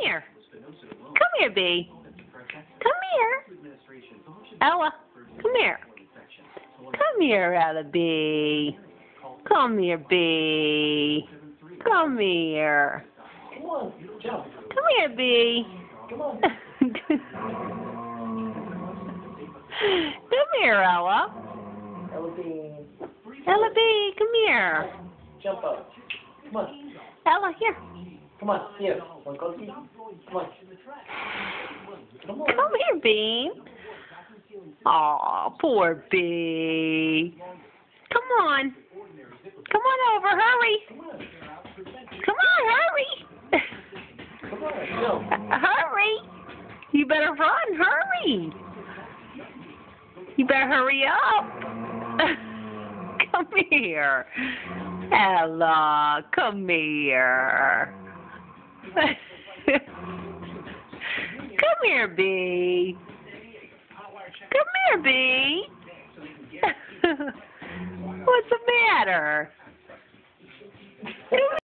here. Come here, B. Come here. Ella, come here. Come here, Ella B. Come here, B. Come here. Come here, B. Come here, Ella. Ella B. Ella B, come here. Jump up. Come on. Ella, here. Come on. Here. Want cookie? Come on. Come on. Come here, Bean. Aw, poor B. Come on. Come on over, hurry. Come on, hurry. Come on. Go. Hurry. You better run, hurry. You better hurry up. Come here. Ella, come here. Come here, B. Come here, B. What's the matter?